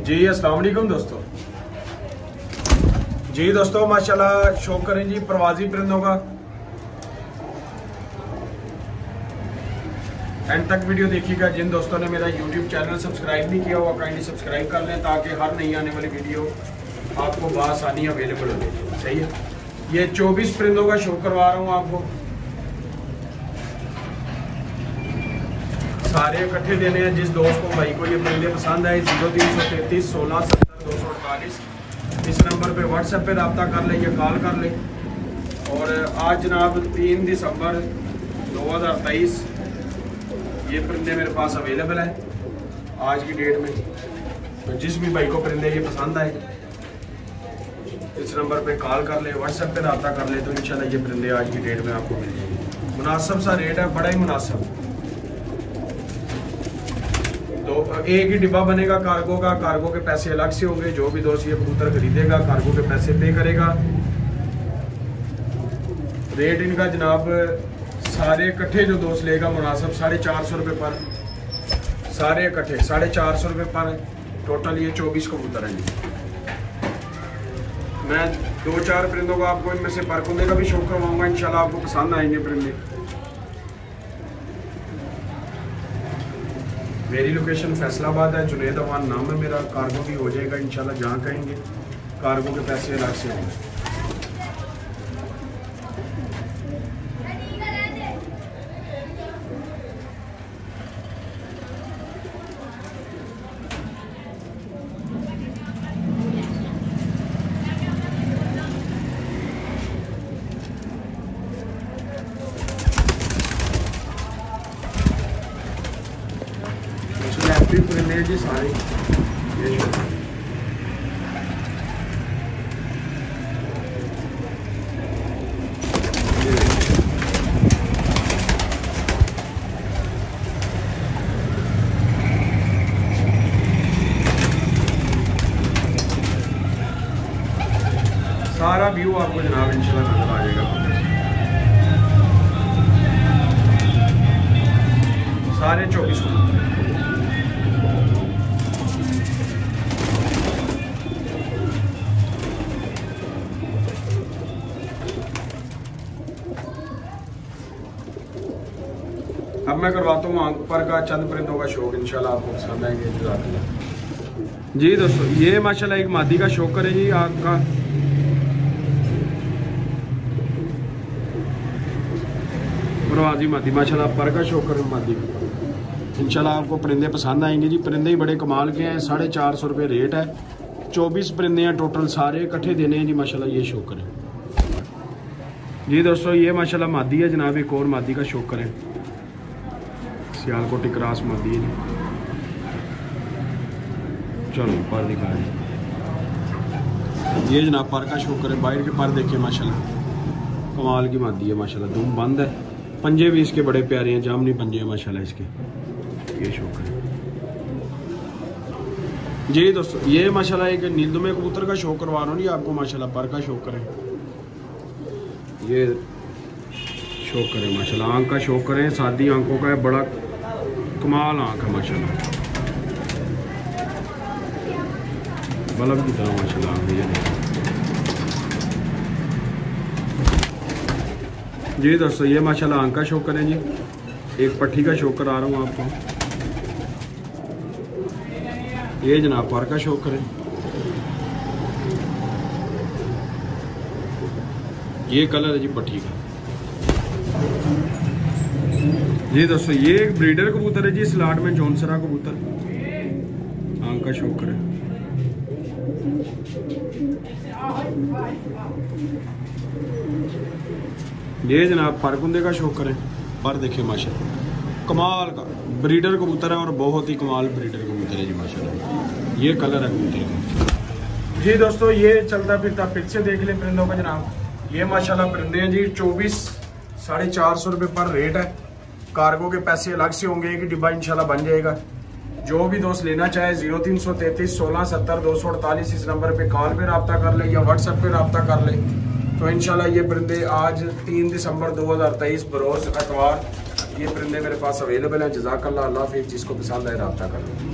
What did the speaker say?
जी अस्सलाम वालेकुम दोस्तों। जी दोस्तों माशाल्लाह शौक करें जी प्रवासी परिंदों का। एंड तक वीडियो देखिएगा। जिन दोस्तों ने मेरा यूट्यूब चैनल सब्सक्राइब नहीं किया हुआ काइंडली सब्सक्राइब कर लें ताकि हर नई आने वाली वीडियो आपको बआसानी अवेलेबल हो जाए। सही है। ये 24 परिंदों का शो करवा रहा हूँ आपको। सारे इकट्ठे देने हैं। जिस दोस्त को भाई को ये परिंदे पसंद आए 0333 16 70 248 इस नंबर पे व्हाट्सएप पे रब्ता कर ले या कॉल कर ले। और आज जनाब 3 दिसंबर 2023 ये परिंदे मेरे पास अवेलेबल है आज की डेट में। तो जिस भी भाई को परिंदे ये पसंद आए इस नंबर पे कॉल कर ले, व्हाट्सएप पे रब्ता कर ले, तो इंशाल्लाह ये परिंदे आज की डेट में आपको मिल जाएंगे। मुनासिब सा रेट है, बड़ा ही मुनासिब। तो एक ही डिब्बा बनेगा कार्गो का। कार्गो के पैसे अलग से होंगे। जो भी दोस्त ये कबूतर खरीदेगा कार्गो के पैसे पे करेगा। रेट इनका जनाब सारे इकट्ठे जो दोस्त लेगा मुनासिब 450 रुपये पर। सारे इकट्ठे 450 रुपये पर। टोटल ये 24 कबूतर हैं। मैं 2-4 परिंदों को आपको इनमें से परकुंदे का भी शौक करवाऊंगा। इंशाल्लाह आपको पसंद आएंगे परिंदे। मेरी लोकेशन फैसलाबाद है। जुनेद अवान नाम है मेरा। कार्गो भी हो जाएगा इंशाल्लाह। जहाँ कहेंगे कार्गो के पैसे अलग से होंगे। परिंदे जी सारे ये सारा व्यू आपको जनाब इंशाल्लाह नजर आ जाएगा। सारे 24 अब मैं करवाता हूँ आंख पर का चंद परिंदों का शौक। इंशाल्लाह आपको पसंद आएंगे। जज़ाकल्लाह। जी दोस्तों ये माशाल्लाह एक मादी का शौक है जी आंख का। प्रवासी मादी माशाल्लाह पर का शौक है मादी का। इंशाल्लाह आपको परिंदे पसंद आएंगे जी। परिंदे ही बड़े कमाल के हैं। 450 रुपये रेट है। 24 परिंदे हैं टोटल। सारे इकट्ठे देने हैं जी माशाल्लाह। ये शौक करें जी दोस्तों। ये माशाल्लाह मादी है जनाब। एक और मादी का शौक करें। सियालकोटी क्रॉस मादी है जी। चलो पर दिखा ये जनाब पर का शौक करें। बाहर के पर देखे माशाल्लाह कमाल की मादी है माशाल्लाह। दुम बंद है। पंजे भी इसके बड़े प्यारे हैं। जामनी पंजे हैं माशाल्लाह इसके। ये शौक करें जी दोस्तों। ये माशाल्लाह एक नीलदुमे कबूतर का शौक करवा रहा हूँ जी आपको माशाल्लाह। पर का शौक करें। ये शौक करें माशाल्लाह। आंख का शौक करें। सादी आंखों का है। बड़ा कमाल आंख है माशाल्लाह। बल्ब की तरह माशाल्लाह आंख है जी दोस्तों। ये माशाल्लाह आंख का शौक करें जी। एक पट्टी का शौक करा रहा हूँ आपको। ये जनाब पर का शौक करें। ये कलर है जी पट्टी का। जी दोस्तों ये एक ब्रीडर कबूतर है जी। स्लॉट में जॉनसरा कबूतर। आंख का शौक करें। ये जनाब परकुंदे का शौक करें। पर देखिए माशाल्लाह कमाल का ब्रीडर कबूतर है और बहुत ही कमाल ब्रीडर कबूतर है जी माशाल्लाह। ये कलर है कबूतर का जी दोस्तों। ये चलता फिरता फिर से देख लें परिंदों का जनाब। ये माशाल्लाह परिंदे हैं जी। 24 450 रुपये पर रेट है। कार्गो के पैसे अलग से होंगे। एक डिब्बा इंशाल्लाह बन जाएगा। जो भी दोस्त लेना चाहे 0333 16 70 248 इस नंबर पे कॉल पे रब्ता कर ले या व्हाट्सएप पे रब्ता कर ले। तो इंशाल्लाह ये परिंदे आज 3 दिसंबर 2023 बरोज़ अतवार ये परिंदे मेरे पास अवेलेबल हैं। जज़ाकल्लाह। अल्लाह हाफ़िज़। जिसको पसंद है रब्ता कर लो।